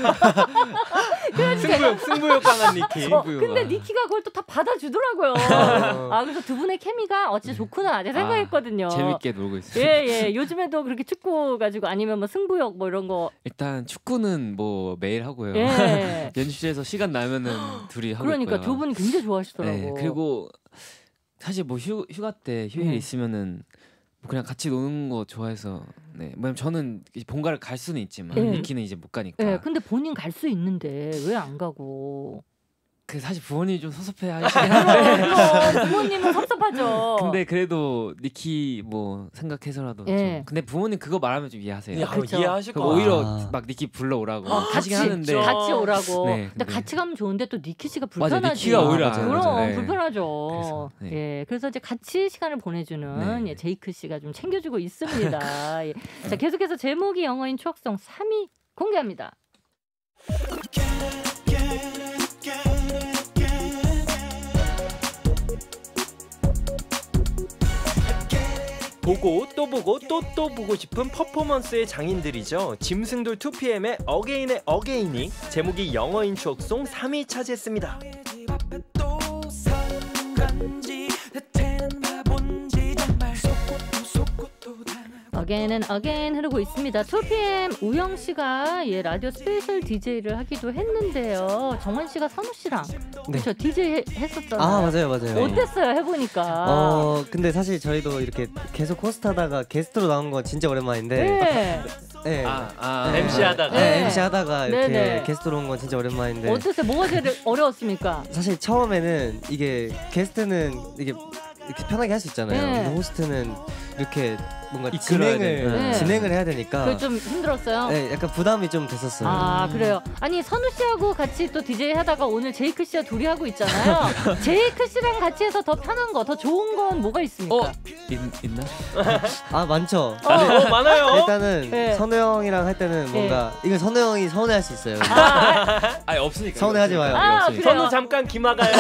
승부욕 강한 니키. 근데 니키가 그걸 또 다 받아주더라고요. 그래서 두 분의 케미가 어찌 좋구나 제가 생각했거든요. 재밌게 놀고 있어요. 예. 요즘에도 그렇게 축구 가지고 아니면 뭐 승부욕 뭐 이런 거. 일단 축구는 뭐 매일 하고요. 연습실에서 시간 나면은 둘이 하고 그러니까 있고요. 두 분이 굉장히 좋아하시더라고. 네, 그리고 사실 뭐 휴가 때 휴일 있으면은 뭐 그냥 같이 노는 거 좋아해서 왜냐면 저는 본가를 갈 수는 있지만 니키는 이제 못 가니까. 근데 본인 갈 수 있는데 왜 안 가고? 그 사실 부모님이 좀 섭섭해 하시긴 한데 부모님은 섭섭하죠. 근데 그래도 니키 뭐 생각해서라도 좀. 근데 부모님 그거 말하면 좀 이해하세요. 이해하실 거. 오히려 막 니키 불러오라고 하시긴 하는데 같이 오라고. 근데 같이 가면 좋은데 또 니키 씨가 불편하지. 맞아, 니키가 오히려 그럼 불편하죠. 그래서 이제 같이 시간을 보내주는 제이크 씨가 좀 챙겨주고 있습니다. 자, 계속해서 제목이 영어인 추억송 3위 공개합니다. 보고 또 보고 또 보고 싶은 퍼포먼스의 장인들이죠. 짐승돌 2PM의 어게인의 어게인이 제목이 영어인 추억송 3위 차지했습니다. 어게인은 어게인 흐르고 있습니다. 2PM 우영 씨가 라디오 스페셜 DJ를 하기도 했는데요. 정원 씨가 선우 씨랑 그렇죠 DJ 했었잖아요. 맞아요. 어땠어요 해보니까? 근데 사실 저희도 이렇게 계속 호스트하다가 게스트로 나온 건 진짜 오랜만인데. MC 하다가 MC 하다가 이렇게 게스트로 온 건 진짜 오랜만인데. 어땠어요? 뭐가 제일 어려웠습니까? 사실 처음에는 이게 게스트는 이렇게 편하게 할 수 있잖아요. 근데 호스트는 이렇게 뭔가 진행을 해야 되니까 그게 좀 힘들었어요? 네, 약간 부담이 좀 됐었어요. 그래요. 아니 선우 씨하고 같이 또 DJ 하다가 오늘 제이크 씨와 둘이 하고 있잖아요. 제이크 씨랑 같이 해서 더 편한 거, 더 좋은 건 뭐가 있습니까? 있나? 많죠. 많아요. 일단은 선우 형이랑 할 때는 뭔가 이건 선우 형이 서운해할 수 있어요. 없으니까. 서운해하지 마요. 선우 잠깐 기마가요.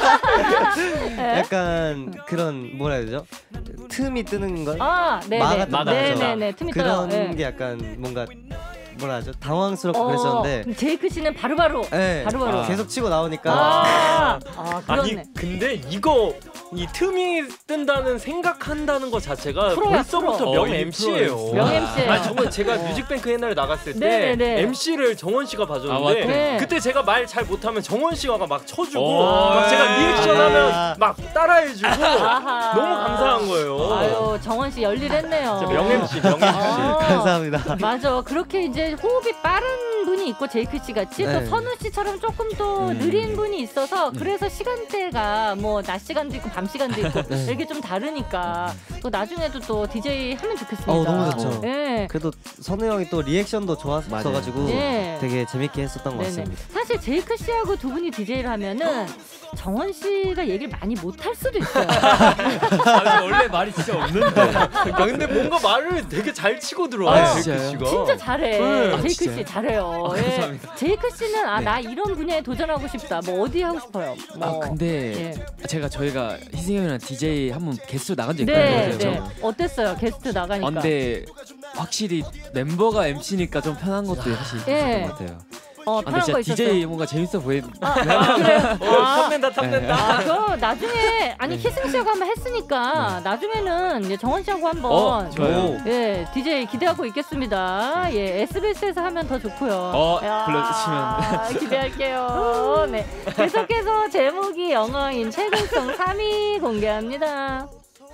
약간 그런 뭐라 해야 되죠? 틈이 뜨는 걸 네네네. 틈이 떠요. 그런 게 약간 뭔가 뭐라 하죠? 당황스럽고 그랬었는데 제이크 씨는 바로바로 계속 치고 나오니까 아니 근데 이거 이 틈이 뜬다는 생각한다는 것 자체가 벌써부터 명 MC예요. 명 MC예요. 정말 제가 뮤직뱅크 옛날에 나갔을 때 MC를 정원 씨가 봐줬는데 그때 제가 말 잘 못하면 정원 씨가 막 쳐주고 막 제가 리액션하면 막 따라해주고 너무 감사한 거예요. 아유 정원 씨 열일했네요. 명 MC. 감사합니다. 맞아. 그렇게 이제 호흡이 빠른 분이 있고 제이크 씨 같이 또 선우 씨처럼 조금 더 느린 분이 있어서 그래서 시간대가 뭐 낮 시간도 있고 밤 시간도 있고 이렇게 좀 다르니까 또 나중에도 또 DJ 하면 좋겠습니다. 너무 좋죠. 그래도 선우 형이 또 리액션도 좋았어가지고 되게 재밌게 했었던 것 같습니다. 사실 제이크 씨하고 두 분이 DJ를 하면은 정원 씨가 얘기를 많이 못할 수도 있어요. 원래 말이 진짜 없는데. 근데 뭔가 말을 되게 잘 치고 들어와요. 제이크 씨가. 진짜 잘해. 제이크 씨 잘해요. 감사합니다. 제이크 씨는 나 이런 분야에 도전하고 싶다. 뭐 어디 하고 싶어요? 근데 저희가 희승이 형이랑 DJ 한번 게스트로 나간 적 있거든요. 어땠어요? 게스트 나가니까. 근데 확실히 멤버가 MC니까 좀 편한 것도 사실 있었던 것 같아요. 근데 편한 진짜 거 있었어요. DJ 뭔가 재밌어 보이는. 그래요? 탐낸다 탐낸다. 그거 나중에 아니 키승 씨하고 한번 했으니까 나중에는 이제 정원 씨하고 한번 좋아요. 예 DJ 기대하고 있겠습니다. 예 SBS에서 하면 더 좋고요. 불러주시면. 기대할게요. 네 계속해서 제목이 영어인 최근송 3위 공개합니다.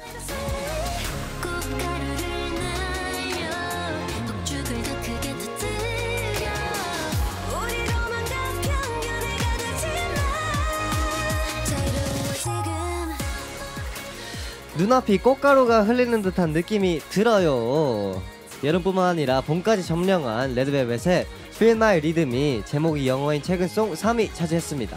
꽃가루를 날려 폭죽을 더 크게 터뜨려 우리로만 다 편견을 가두지 마 자유로워 지금 눈앞이 꽃가루가 흘리는 듯한 느낌이 들어요. 여름뿐만 아니라 봄까지 점령한 레드벨벳의 Feel My Rhythm이 제목이 영어인 최근송 3위 차지했습니다.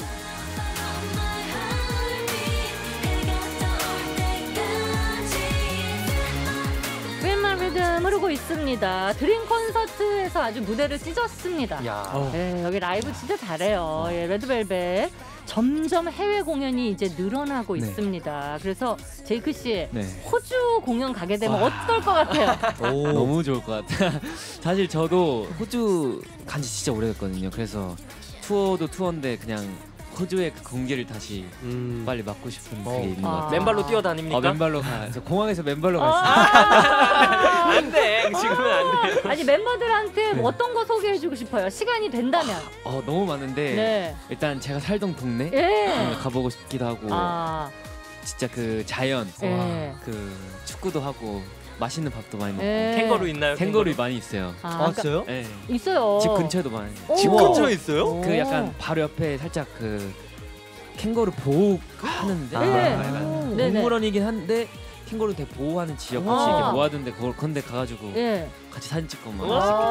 윌마 리듬 흐르고 있습니다. 드림 콘서트에서 아주 무대를 찢었습니다. 야. 네, 여기 라이브 진짜 잘해요. 예, 레드벨벳 점점 해외 공연이 이제 늘어나고 네. 있습니다. 그래서 제이크 씨 네. 호주 공연 가게 되면 어떨 것 같아요? 너무 좋을 것 같아. 사실 저도 호주 간지 진짜 오래됐거든요. 그래서 투어도 투어인데 그냥 호주의 그 공기를 다시 빨리 맞고 싶은 그게 있는 것 같아요. 맨발로 뛰어다닙니까? 맨발로 가. 저 공항에서 맨발로 갔어요. 안돼 지금은 안돼. 아니 멤버들한테 어떤 거 소개해주고 싶어요? 시간이 된다면. 너무 많은데 네. 일단 제가 살던 동네 예. 가보고 싶기도 하고 진짜 그 자연, 그 축구도 하고 맛있는 밥도 많이 먹고 캥거루 있나요? 캥거루 많이 있어요. 있어요? 네. 있어요. 집 근처에도 많이. 집 근처에 있어요? 그 약간 바로 옆에 살짝 그 캥거루 보호하는데 네네. 동물원이긴 한데 캥거루 되게 보호하는 지역 같이 이렇게 모아둔데 그런데 가가지고 같이 사진 찍고 막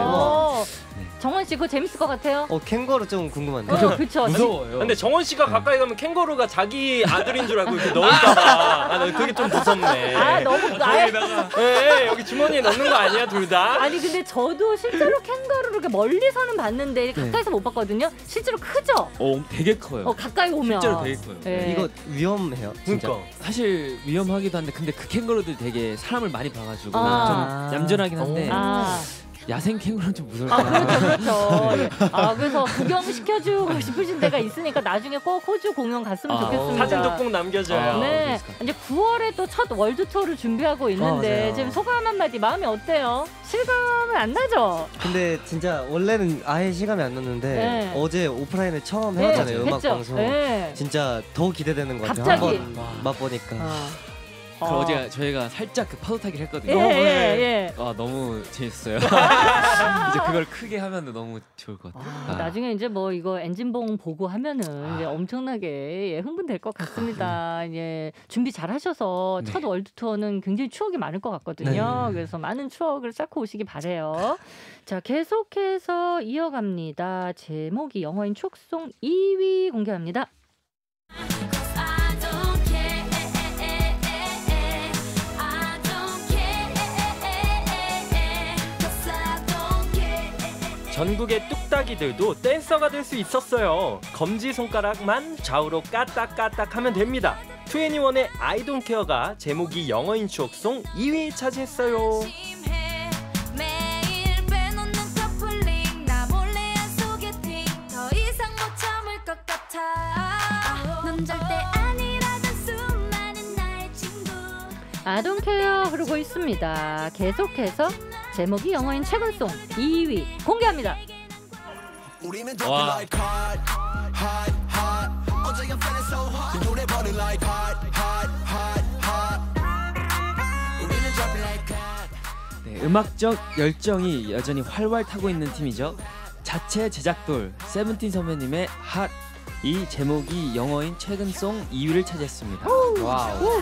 네. 정원 씨 그거 재밌을 것 같아요? 캥거루 좀 궁금한데. 그쵸. 무서워요. 근데 정원 씨가 가까이 가면 캥거루가 자기 아들인 줄 알고 이렇게 넣을까봐. 그게 좀 무섭네. 너무 네, 여기 주머니에 넣는 거 아니야 둘 다? 아니 근데 저도 실제로 캥거루를 이렇게 멀리서는 봤는데 가까이서 못 봤거든요. 실제로 크죠? 되게 커요. 가까이 오면 실제로 되게 커요. 네. 이거 위험해요. 진짜. 그러니까. 사실 위험하기도 한데 근데 그 캥거루들 되게 사람을 많이 봐가지고 좀 아. 얌전하긴 한데 아. 야생 캥거루는 좀 무서울 것 아 같아요. 그렇죠. 예. 그래서 구경 시켜주고 싶으신 데가 있으니까 나중에 꼭 호주 공연 갔으면 좋겠습니다. 사진도 꼭 남겨줘요. 네, 이제 9월에 또 첫 월드 투어를 준비하고 있는데 맞아요. 지금 소감 한마디 마음이 어때요? 실감은 안 나죠? 근데 진짜 원래는 아예 시간이 안 났는데 어제 오프라인을 처음 해봤잖아요. 음악 했죠? 방송. 네. 진짜 더 기대되는 것 같아요. 갑자기. 한번 맛보니까. 그 어제 저희가 살짝 그 파도 타기를 했거든요. 예. 너무 재밌어요. 이제 그걸 크게 하면 너무 좋을 것 같아요. 나중에 이제 뭐 이거 엔진봉 보고 하면은 이제 엄청나게 흥분될 것 같습니다. 예, 준비 잘 하셔서 첫 월드 투어는 굉장히 추억이 많을 것 같거든요. 그래서 많은 추억을 쌓고 오시기 바래요. 자, 계속해서 이어갑니다. 제목이 영어인 추억송 2위 공개합니다. 전국의 뚝딱이들도 댄서가 될 수 있었어요. 검지 손가락만 좌우로 까딱까딱 하면 됩니다. 2NE1의 I Don't Care가 제목이 영어인 추억송 2위 차지했어요. 매일 빼놓는 커플링 나 몰래 한 소개팅 더 이상 못 참을 것 같아 넌 절대 아니라던 수많은 나의 친구 I Don't Care 흐르고 있습니다. 계속해서 제목이 영어인 최근송 2위 공개합니다. 와. 네, 음악적 열정이 여전히 활활 타고 있는 팀이죠. 자체 제작돌 세븐틴 선배님의 핫. 이 제목이 영어인 최근송 2위를 차지했습니다. 와우.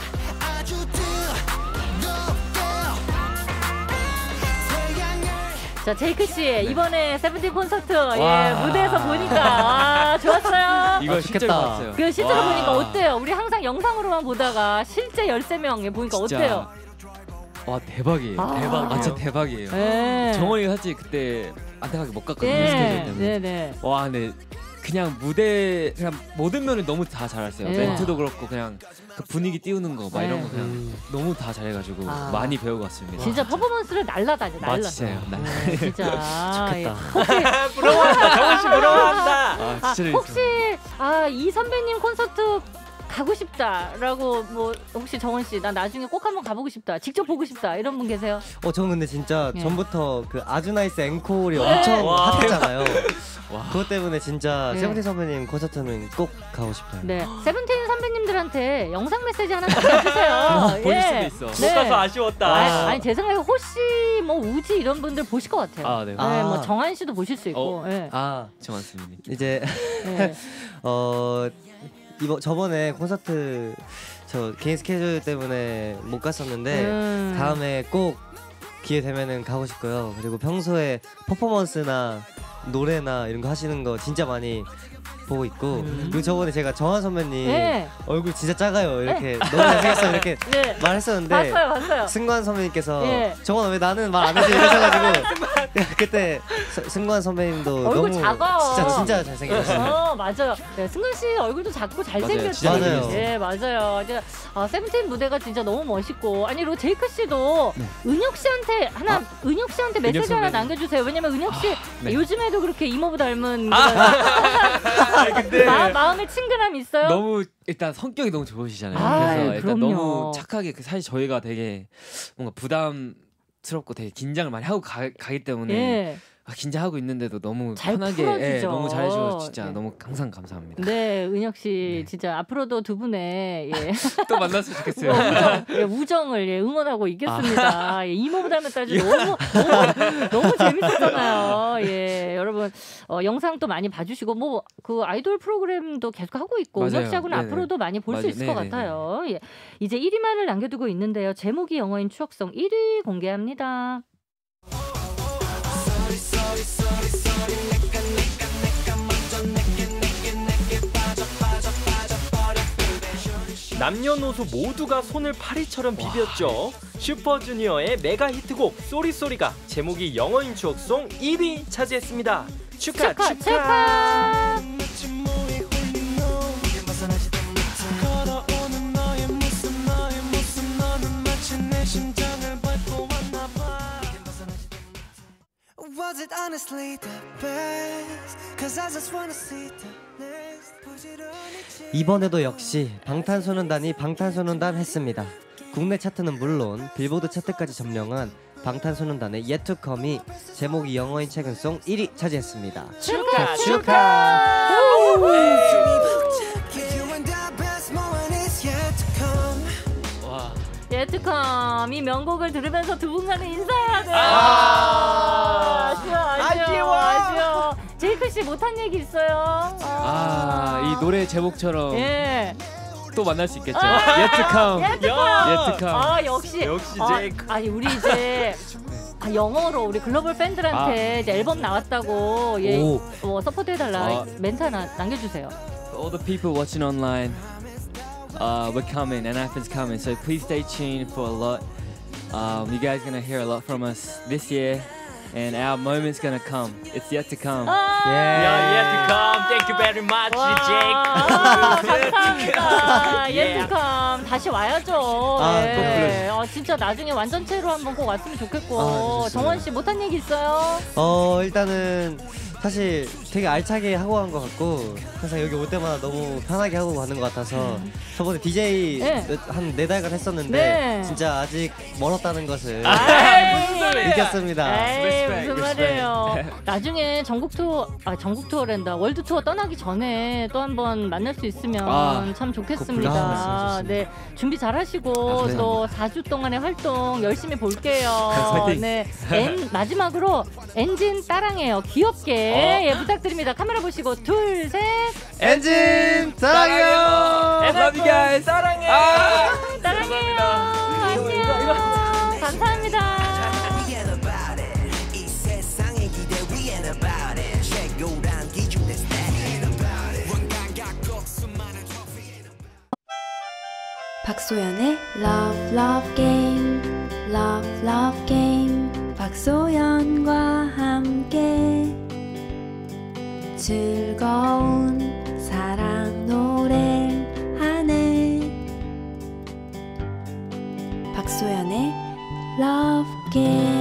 자, 제이크 씨 이번에 세븐틴 콘서트 무대에서 보니까 좋았어요. 이거 실제로 봤어요. 그 실제로 보니까 어때요? 우리 항상 영상으로만 보다가 실제 13명 보니까 진짜. 어때요? 와 대박이에요. 대박이에요. 진짜 대박이에요. 네. 정원이가 사실 그때 안타깝게 못 갔거든요. 스케줄 때문에. 네네. 와 근데 그냥 무대 그냥 모든 면을 너무 다 잘했어요. 예. 멘트도 그렇고 그냥 그 분위기 띄우는 거 막 이런 거 그냥 너무 다 잘해가지고 많이 배우고 왔습니다. 진짜 퍼포먼스를 날라다녀. 맞으세요. 진짜. 예. 부러워한다. 정원 씨 부러워한다. 진짜 혹시 이 선배님 콘서트 가고 싶다라고 뭐 혹시 정원 씨 나 나중에 꼭 한번 가보고 싶다, 직접 보고 싶다 이런 분 계세요? 저는 근데 진짜 예. 전부터 그 아주나이스 앵콜이 엄청 와. 핫했잖아요. 와. 그것 때문에 진짜 예. 세븐틴 선배님 콘서트는 꼭 가고 싶어요. 네, 세븐틴 선배님들한테 영상 메시지 하나 남겨주세요. 보실 수도 있어. 못 가서 아쉬웠다. 아니 제 생각에 호씨, 뭐 우지 이런 분들 보실 것 같아요. 아, 네. 네, 뭐 정한 씨도 보실 수 있고. 예. 정한 선배님. 이제 네. 저번에 콘서트 저 개인 스케줄 때문에 못 갔었는데 다음에 꼭 기회 되면은 가고 싶고요. 그리고 평소에 퍼포먼스나 노래나 이런 거 하시는 거 진짜 많이 보고 있고 그리고 저번에 제가 정한 선배님 네. 얼굴 진짜 작아요 이렇게 너무 잘생겼어 이렇게 네. 말했었는데 봤어요. 승관 선배님께서 예. 정한 왜 나는 말 안 해줘 이러셔가지고 그때 승관 선배님도 얼굴 너무 작아. 진짜 잘생겼어요. 맞아요. 네, 승관 씨 얼굴도 작고 잘생겼죠. 맞아요. 예, 맞아요. 이제 세븐틴 무대가 진짜 너무 멋있고 아니 그리고 제이크 씨도 은혁 씨한테 은혁 씨한테 메시지 하나 남겨주세요. 왜냐면 은혁 씨 네. 요즘에도 그렇게 이모부 닮은 근데 마음에 친근함이 있어요. 너무 일단 성격이 너무 좋으시잖아요. 아이, 그래서 일단 그럼요. 너무 착하게 사실 저희가 되게 뭔가 부담스럽고 되게 긴장을 많이 하고 가기 때문에 예. 긴장하고 있는데도 너무 잘 편하게 풀어주죠. 너무 잘해주셔서 진짜 네. 너무 항상 감사합니다. 네, 은혁 씨 진짜 앞으로도 두 분의 또 만났으면 좋겠어요. 우정을 응원하고 있겠습니다. 이모부 닮았다 아주 너무 재밌었잖아요. 예, 여러분 영상 또 많이 봐주시고 뭐 그 아이돌 프로그램도 계속 하고 있고 맞아요. 은혁 씨하고는 네네. 앞으로도 많이 볼 수 맞아요. 있을 것 네네네. 같아요. 예, 이제 1위만을 남겨두고 있는데요. 제목이 영어인 추억송 1위 공개합니다. 남녀노소 모두가 손을 파리처럼 비볐죠. 슈퍼주니어의 메가 히트곡 쏘리쏘리가 제목이 영어인 추억송 1위 차지했습니다. 축하. Was it honestly the best? 'Cause I just wanna see the next. 이번에도 역시 방탄소년단이 방탄소년단 했습니다. 국내 차트는 물론 빌보드 차트까지 점령한 방탄소년단의 Yet to Come이 제목이 영어인 최근송 1위 차지했습니다. 축하! 예트컴 이 명곡을 들으면서 두 분과는 인사해야 돼요. 아쉬워. 제이크 씨 못한 얘기 있어요? 이 노래 제목처럼 예. 또 만날 수 있겠죠. Yet to come. Yet to come. 역시 제이크. 아니 우리 이제 영어로 우리 글로벌 팬들한테 이제 앨범 나왔다고 서포트해달라 멘트 하나 남겨주세요. All the people watching online, we're coming, and NiFN's coming. So please stay tuned for a lot. You guys gonna hear a lot from us this year, and our moment's gonna come. It's yet to come. Yet to come. Thank you very much, Jake. 감사합니다. 예트컴 다시 와야죠. 네. 진짜 나중에 완전체로 한번 꼭 왔으면 좋겠고. 좋습니다. 정원 씨 못한 얘기 있어요? 일단은 사실 되게 알차게 하고 간 것 같고 항상 여기 올 때마다 너무 편하게 하고 가는 것 같아서 저번에 DJ 한 4달간 했었는데 진짜 아직 멀었다는 것을 느꼈습니다. 에이, 무슨 말이에요. 나중에 전국 투어랜다. 월드 투어 떠나기 전에 또 한번 만날 수 있으면 참 좋겠습니다. 네, 준비 잘하시고 또 4주 동안의 활동 열심히 볼게요. 네, 마지막으로 엔진 따랑해요. 귀엽게 부탁드립니다. 카메라 보시고 둘, 셋. 엔진 사랑해요. Love you guys. 사랑해. 사랑해요. 안녕. 감사합니다. 박소연의 Love Love Game, Love Love Game. 박소연과 함께 즐거운 사랑 노래하네 박소연의 Love Game